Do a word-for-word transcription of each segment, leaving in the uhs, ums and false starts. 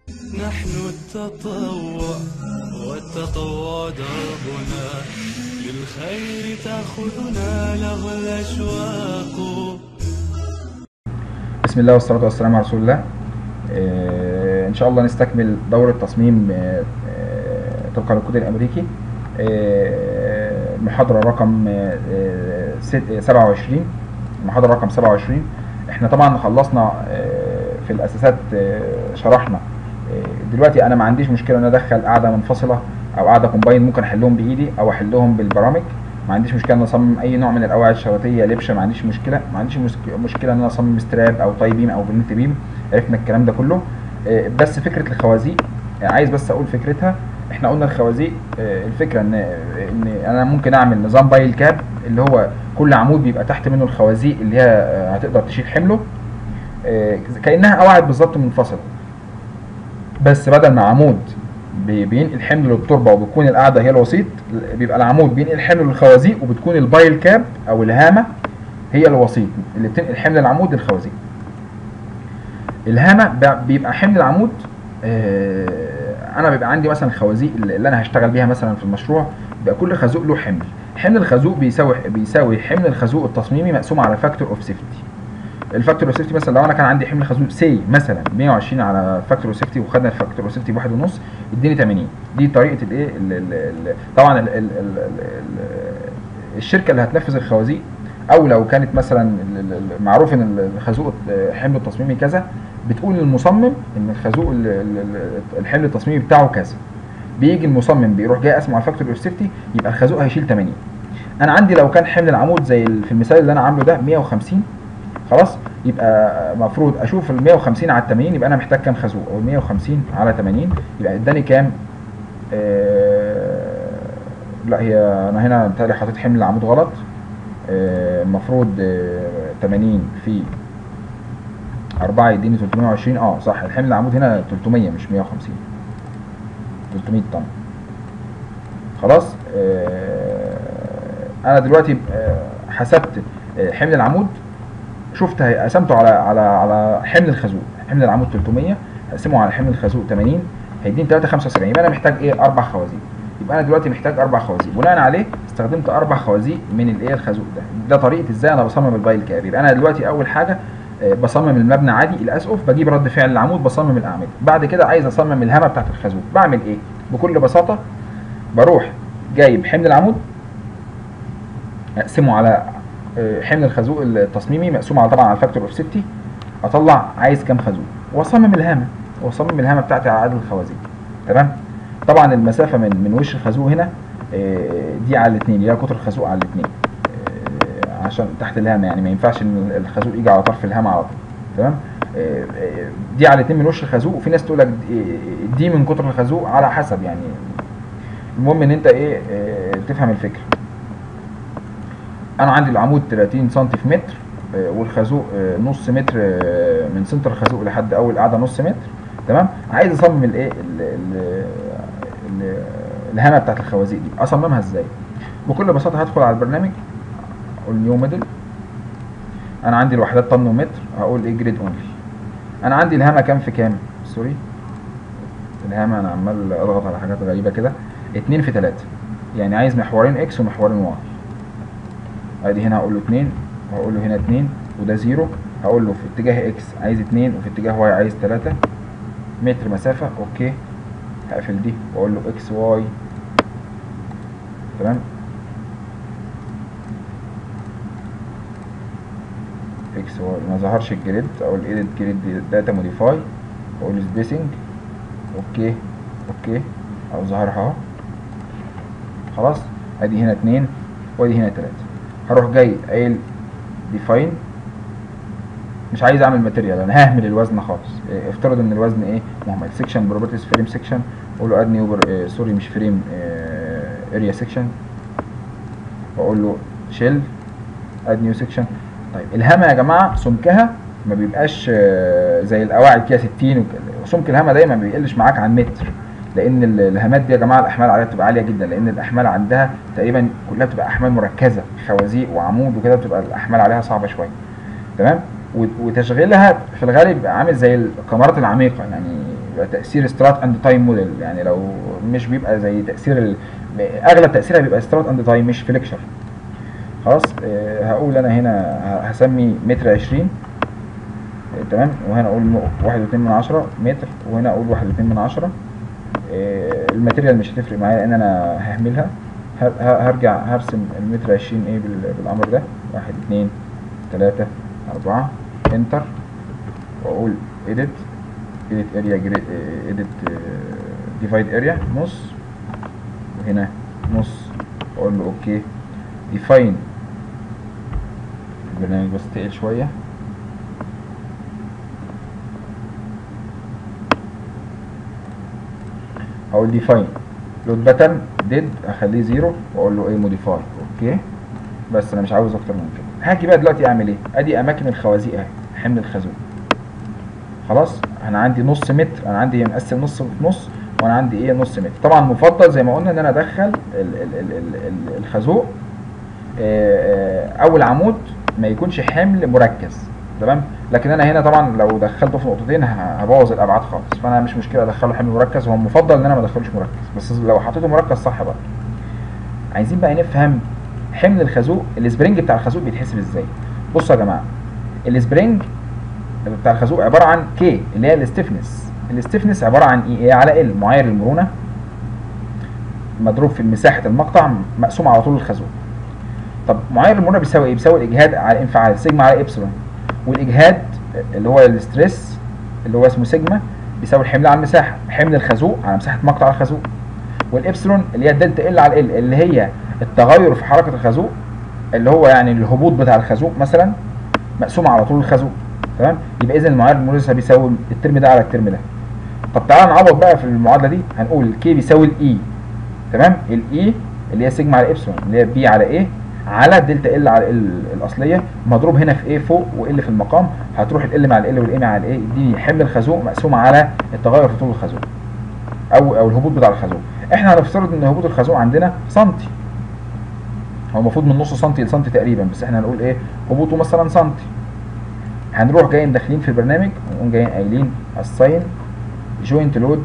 نحن التطوع والتطوع دربنا، للخير تأخذنا له الأشواق. بسم الله والصلاة والسلام على رسول الله. آه إن شاء الله نستكمل دورة تصميم آه طبقا للكود الأمريكي، آه محاضرة رقم آه سبعة وعشرين. المحاضرة رقم سبعة وعشرين. احنا طبعا خلصنا آه في الأساسات، آه شرحنا. آه دلوقتي أنا ما عنديش مشكلة إن أدخل قاعدة منفصلة أو قاعدة كومباين، ممكن أحلهم بإيدي أو أحلهم بالبرامج. ما عنديش مشكله ان اصمم اي نوع من القواعد الشريطيه لبشه، ما عنديش مشكله. ما عنديش مشكله ان انا اصمم ستراب او تاي بيم او فينيت بيم. عرفنا الكلام ده كله. بس فكره الخوازيق عايز بس اقول فكرتها. احنا قلنا الخوازيق الفكره ان ان انا ممكن اعمل نظام بايل كاب، اللي هو كل عمود بيبقى تحت منه الخوازيق اللي هي هتقدر تشيل حمله، كانها قواعد بالظبط منفصله. بس بدل ما عمود بينقل حمل للتربه وبتكون القاعده هي الوسيط، بيبقى العمود بينقل حمل للخوازيق وبتكون البايل كاب او الهامه هي الوسيط اللي بتنقل حمل العمود للخوازيق. الهامه بيبقى حمل العمود. انا بيبقى عندي مثلا الخوازيق اللي انا هشتغل بيها مثلا في المشروع، بيبقى كل خازوق له حمل. حمل الخازوق بيساوي بيساوي حمل الخازوق التصميمي مقسوم على فاكتور اوف سيفتي. الفاكتور اوف سيفتي مثلا لو انا كان عندي حمل خازوق سي مثلا مية وعشرين على فاكتور اوف سيفتي، وخدنا الفاكتور اوف سيفتي بواحد ونص، اديني تمانين. دي طريقه الايه طبعا ال ال ال ال الشركه اللي هتنفذ الخوازيق، او لو كانت مثلا معروف ان الخازوق حمل التصميمي كذا، بتقول للمصمم ان الخازوق الحمل التصميمي بتاعه كذا. بيجي المصمم بيروح جاي قاسمه على فاكتور اوف سيفتي، يبقى الخازوق هيشيل تمانين. انا عندي لو كان حمل العمود زي في المثال اللي انا عامله ده مية وخمسين، خلاص يبقى المفروض اشوف ال مية وخمسين على تمانين، يبقى انا محتاج كام خازوق؟ او مية وخمسين على تمانين يبقى اداني كام؟ آه لا هي انا هنا بتهيألي حطيت حمل العمود غلط. المفروض آه تمانين في أربعة يديني تلتمية وعشرين. اه صح، الحمل العمود هنا تلتمية مش مية وخمسين، تلتمية طن. خلاص. آه انا دلوقتي آه حسبت آه حمل العمود، شفت قسمته على على على حمل الخازوق. حمل العمود تلتمية، هقسمه على حمل الخازوق تمانين، هيديني تلاتة خمسة وسبعين. يبقى انا محتاج ايه؟ اربع خوازيق. يبقى انا دلوقتي محتاج اربع خوازيق. بناء عليه استخدمت اربع خوازيق من الايه الخازوق ده. ده طريقه ازاي انا بصمم البايل كاب. يبقى انا دلوقتي اول حاجه بصمم المبنى عادي الاسقف، بجيب رد فعل العمود، بصمم الاعمده. بعد كده عايز اصمم الهامه بتاعت الخازوق. بعمل ايه؟ بكل بساطه بروح جايب حمل العمود، اقسمه على حمل الخازوق التصميمي مقسوم على طبعا على الفاكتور اوف سيفتي، اطلع عايز كام خازوق واصمم الهامه، واصمم الهامه بتاعتي على عدد الخوازيق. تمام. طبعا المسافه من من وش الخازوق هنا دي على الاثنين، اللي هي قطر الخازوق على الاثنين عشان تحت الهامه، يعني ما ينفعش ان الخازوق يجي على طرف الهامه على طول. تمام. دي على الاثنين من وش الخازوق. وفي ناس تقول لك دي من قطر الخازوق، على حسب يعني. المهم ان انت ايه تفهم الفكره. انا عندي العمود تلاتين سنتي في متر، والخازوق نص متر من سنتر الخازوق لحد اول قاعده نص متر. تمام. عايز اصمم الايه الهامه بتاعت الخوازيق دي. اصممها ازاي؟ بكل بساطه هدخل على البرنامج، اقول نيو موديل. انا عندي الوحدات طن ومتر، هقول ايه جريد اونلي. انا عندي الهامه كام في كام؟ سوري، الهامه انا عمال اضغط على حاجات غريبه كده. اتنين في تلاتة، يعني عايز محورين اكس ومحورين واي. ادي هنا هقول له اتنين، وهقول له هنا اتنين، وده زيرو. هقول له في اتجاه اكس عايز اتنين، وفي اتجاه واي عايز تلاتة متر مسافه. اوكي. هقفل دي واقول له اكس واي. تمام. اكس واي ما ظهرش الجريد، اقول ايديت جريد داتا موديفاي، واقول سبيسنج. اوكي اوكي او ظهرها اهو. خلاص. ادي هنا اتنين وادي هنا تلاتة. هروح جاي قايل ديفاين. مش عايز اعمل ماتيريال، انا ههمل الوزن خالص. اه افترض ان الوزن ايه مهمل. سيكشن بروبرتيز فريم سيكشن، اقول له اد نيو اه سوري مش فريم اه اريا سيكشن، واقول له شيل اد نيو سيكشن. طيب الهامه يا جماعه سمكها ما بيبقاش اه زي القواعد كده ستين، وسمك الهامه دايما ما بيقلش معاك عن متر، لان الهامات دي يا جماعه الاحمال عليها بتبقى عاليه جدا، لان الاحمال عندها تقريبا كلها بتبقى احمال مركزه، خوازيق وعمود وكده، بتبقى الاحمال عليها صعبه شويه. تمام. وتشغيلها في الغالب عامل زي الكاميرات العميقه، يعني بيبقى تاثير سترات اند تايم موديل، يعني لو مش بيبقى زي تاثير ال... اغلب تاثيرها بيبقى سترات اند تايم مش فليكشر. خلاص آه هقول انا هنا هسمي متر عشرين آه تمام، وهنا اقول واحد واتنين من عشرة متر، وهنا اقول واحد واتنين من عشرة. آه الماتيريال مش هتفرق معايا لان انا ههملها. هرجع هرسم المتر عشرين ايه بالامر ده، واحد اتنين تلاتة اربعة انتر، واقول edit edit area edit divide area نص، وهنا نص، واقول له اوكي. define البرنامج بس تقل شوية، اقول define load pattern dead اخليه زيرو، واقول له ايه modify اوكي. بس انا مش عاوز اكتر من كده. هاجي بقى دلوقتي اعمل ايه؟ ادي اماكن الخوازيق اهي، حمل الخازوق. خلاص انا عندي نص متر، انا عندي مقسم نص في نص، وانا عندي ايه نص متر. طبعا مفضل زي ما قلنا ان انا ادخل ال ال ال ال الخازوق اول عمود ما يكونش حمل مركز تمام، لكن انا هنا طبعا لو دخلته في نقطتين هبوظ الابعاد خالص، فانا مش مشكله ادخله حمل مركز، هو المفضل ان انا ما ادخلوش مركز، بس لو حطيته مركز صح بقى. عايزين بقى نفهم حمل الخازوق، السبرينج بتاع الخازوق بيتحسب ازاي. بصوا يا جماعه، السبرينج بتاع الخازوق عباره عن كي اللي هي الاستفنس. الاستفنس عباره عن ايه؟ ايه على ال، معايير المرونه مضروب في مساحه المقطع مقسوم على طول الخازوق. طب معايير المرونه بيساوي ايه؟ بيساوي الاجهاد على الانفعال سيجما على ابسلون، والاجهاد اللي هو الستريس اللي هو اسمه سيجما بيساوي الحمل على المساحه، حمل الخازوق على مساحه مقطع الخازوق، والابسلون اللي هي الدلتا ال على ال اللي هي التغير في حركه الخازوق اللي هو يعني الهبوط بتاع الخازوق مثلا مقسوم على طول الخازوق تمام. يبقى اذا المعايير المرونه بيساوي الترم ده على الترم ده. طب تعالى نعوض بقى في المعادله دي، هنقول الكي بيساوي الاي تمام، الاي اللي هي سيجما على ابسلون اللي هي بي على ايه على دلتا ال على ال الاصليه مضروب هنا في ايه فوق وال في المقام، هتروح ال مع ال والاي مع الايه يديني حمل الخازوق مقسوم على التغير في طول الخازوق او او الهبوط بتاع الخازوق. احنا هنفترض ان هبوط الخازوق عندنا سنتي، هو المفروض من نص سنتي لسنتي تقريبا، بس احنا هنقول ايه هبوطه مثلا سنتي. هنروح جايين داخلين في البرنامج ونقوم جايين قايلين assign joint load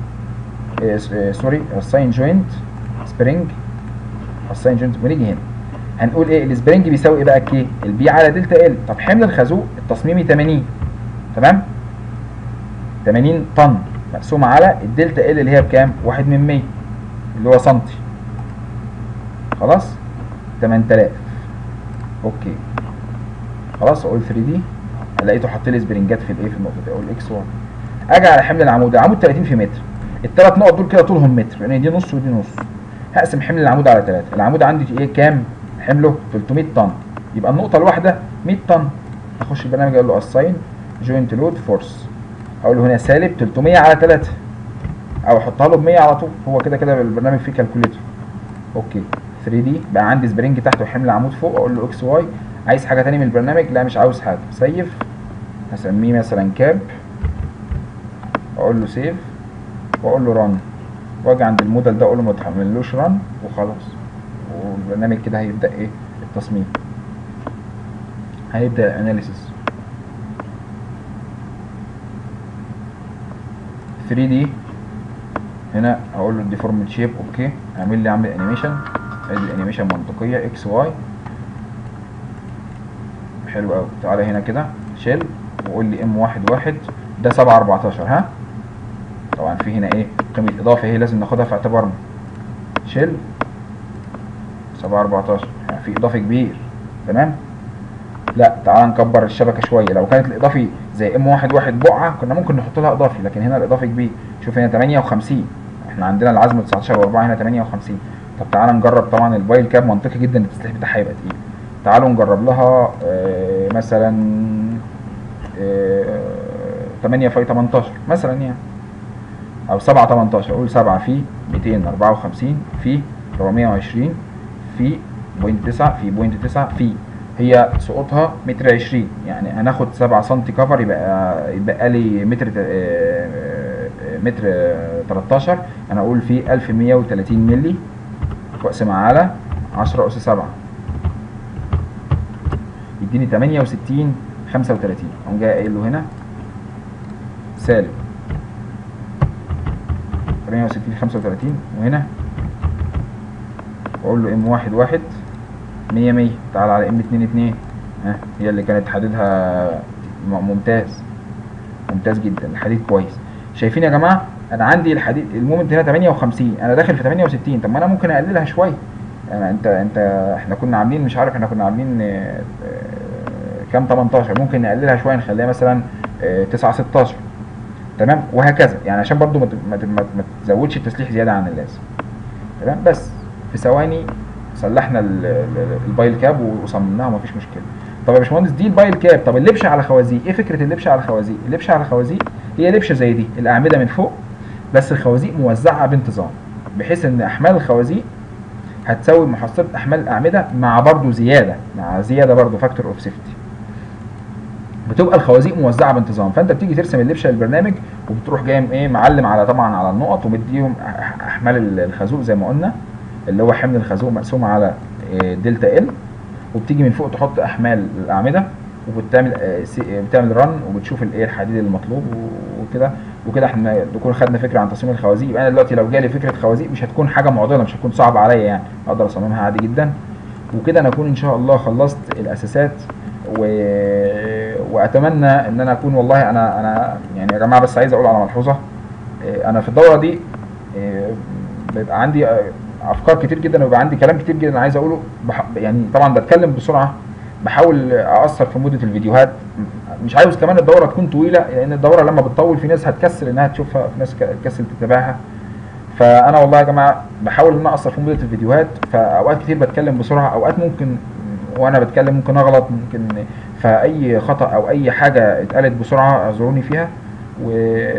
سوري assign joint spring assign joint، ونيجي هنا هنقول ايه السبرينج بيساوي ايه بقى كي البي على دلتا ال. طب حمل الخازوق التصميمي تمانين تمام، تمانين طن مقسوم على الدلتا ال اللي هي بكام؟ واحد من مية اللي هو سنتي. خلاص تمن تلاف اوكي. خلاص اقول ثري دي لقيته حاط لي سبرنجات في الايه في النقطه دي، اقول اكس واحد. اجي على حمل العمود، العمود تلاتين في متر، الثلاث نقط دول كده طولهم متر لان يعني دي نص ودي نص. هقسم حمل العمود على ثلاثة، العمود عندي ايه كام؟ حمله تلتمية طن، يبقى النقطه الواحده مية طن. اخش البرنامج اقول له اساين جوينت لود فورس، اقول له هنا سالب تلتمية على ثلاثة او احطها له ب مية على طول، هو كده كده البرنامج فيه كالكوليتر. اوكي ثري دي بقى عندي سبرينج تحت وحمل العمود فوق، اقول له اكس واي. عايز حاجه ثانيه من البرنامج؟ لا مش عاوز حاجه. سيف هسميه مثلا كاب، اقول له سيف واقول له ران، واجي عند الموديل ده اقول له ما تحملوش ران وخلاص، والبرنامج كده هيبدا ايه التصميم، هيبدا الاناليسيس. ثري دي هنا اقول له ديفورمد شيب اوكي، اعمل لي اعمل انيميشن، ادي الانيميشن منطقيه اكس واي حلو قوي. تعالى هنا كده شيل وقول لي ام واحد واحد ده سبعة اربعتاشر. ها طبعا في هنا ايه قيمه اضافه هي لازم ناخدها في اعتبارنا. شيل سبعة اربعتاشر يعني في اضافي كبير تمام. لا تعالى نكبر الشبكه شويه، لو كانت الاضافي زي ام واحد واحد بقعه كنا ممكن نحط لها اضافي، لكن هنا الاضافي كبير. شوف هنا تمانية وخمسين، احنا عندنا العزم تسعتاشر واربعة هنا تمانية وخمسين. طب تعالى نجرب، طبعا البايل كاب منطقي جدا التسليح بتاعها هيبقى تقيل. تعالوا نجرب لها آه مثلا آه تمانية في تمنتاشر مثلا يعني، او سبعة تمنتاشر، اقول سبعة في ميتين اربعة وخمسين في اربعمية وعشرين في بوينت تسعة في بوينت تسعة في، هي سقوطها متر عشرين، يعني هناخد سبعة سنتي كفر، يبقى يبقى لي متر آه متر تلتاشر. انا اقول في الف ومية وتلاتين مللي واقسمها على عشرة اس سبعة يديني تمانية وستين خمسة وتلاتين. اقوم جاي قايل له هنا سالب تمانية وستين خمسة وتلاتين، وهنا واقول له ام واحد واحد مية مية. تعال على ام اتنين اتنين، ها هي اللي كانت حديدها ممتاز ممتاز جدا، الحديد كويس. شايفين يا جماعه انا عندي الحديد المومنت هنا تمانية وخمسين، انا داخل في تمانية وستين. طب ما انا ممكن اقللها شويه. يعني انت انت احنا كنا عاملين مش عارف احنا كنا عاملين اه كام تمنتاشر، ممكن نقللها شويه نخليها مثلا اه تسعة ستاشر، تمام، وهكذا. يعني عشان برضو ما ما ما تزودش التسليح زياده عن اللازم، تمام. بس في ثواني سلحنا البايل كاب وصممناها ومفيش مشكله. طب يا باشمهندس دي البايل كاب، طب اللبشه على خوازيق، ايه فكره اللبشه على خوازيق؟ اللبشه على خوازيق هي لبشه زي دي، الاعمده من فوق بس الخوازيق موزعه بانتظام، بحيث ان احمال الخوازيق هتساوي محصله احمال الاعمده مع برضو زياده مع زياده برضو فاكتور اوف سيفتي، بتبقى الخوازيق موزعه بانتظام. فانت بتيجي ترسم اللبشه للبرنامج وبتروح جاي ايه معلم على طبعا على النقط ومديهم احمال الخازوق زي ما قلنا، اللي هو حمل الخازوق مقسوم على دلتا ال، وبتيجي من فوق تحط احمال الاعمده وبتعمل بتعمل رن وبتشوف الايه الحديد المطلوب وكده وكده. احنا نكون خدنا فكره عن تصميم الخوازيق. يبقى انا دلوقتي لو جالي فكره خوازيق مش هتكون حاجه معضله، مش هتكون صعبه عليا، يعني اقدر اصممها عادي جدا. وكده انا اكون ان شاء الله خلصت الاساسات و... واتمنى ان انا اكون والله انا انا يعني يا جماعه بس عايز اقول على ملحوظه. انا في الدوره دي بيبقى عندي افكار كتير جدا وبيبقى عندي كلام كتير جدا عايز اقوله، بح... يعني طبعا بتكلم بسرعه، بحاول اقصر في مده الفيديوهات، مش عاوز كمان الدوره تكون طويله، لان الدوره لما بتطول في ناس هتكسل انها تشوفها، في ناس تكسل تتابعها. فانا والله يا جماعه بحاول ان انا اقصر في مده الفيديوهات، فاوقات كتير بتكلم بسرعه، اوقات ممكن وانا بتكلم ممكن اغلط، ممكن فاي خطا او اي حاجه اتقالت بسرعه اعذروني فيها. و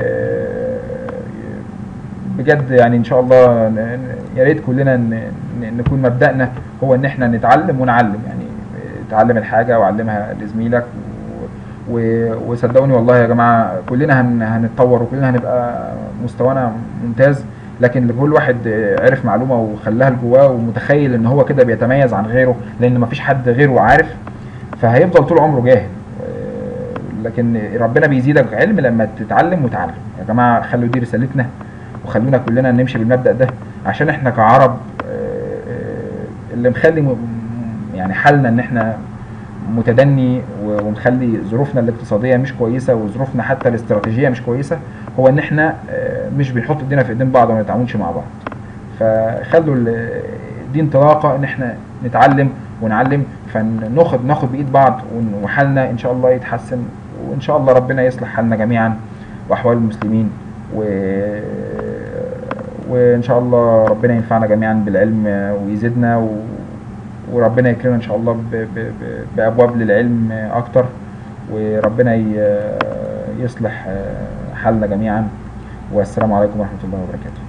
بجد يعني ان شاء الله يا ريت كلنا نكون مبدأنا هو ان احنا نتعلم ونعلم، يعني تعلم الحاجه وعلمها لزميلك، وصدقوني والله يا جماعه كلنا هنتطور وكلنا هنبقى مستوانا ممتاز، لكن كل واحد عرف معلومه وخلاها لجواه ومتخيل ان هو كده بيتميز عن غيره، لان مفيش حد غيره عارف، فهيفضل طول عمره جاهل. لكن ربنا بيزيدك علم لما تتعلم وتعلم. يا جماعه خلوا دي رسالتنا، وخلونا كلنا نمشي بالمبدأ ده، عشان احنا كعرب اللي مخلي يعني حالنا ان احنا متدني ومخلي ظروفنا الاقتصاديه مش كويسه وظروفنا حتى الاستراتيجيه مش كويسه، هو ان احنا مش بنحط ايدينا في ايدين بعض وما نتعاونش مع بعض. فخلوا دي انطلاقه ان احنا نتعلم ونعلم، فناخد ناخد بايد بعض وحالنا ان شاء الله يتحسن، وان شاء الله ربنا يصلح حالنا جميعا واحوال المسلمين، و وان شاء الله ربنا ينفعنا جميعا بالعلم ويزيدنا، و... وربنا يكرمنا ان شاء الله ب... ب... بابواب للعلم اكتر، وربنا ي... يصلح حالنا جميعا. والسلام عليكم ورحمه الله وبركاته.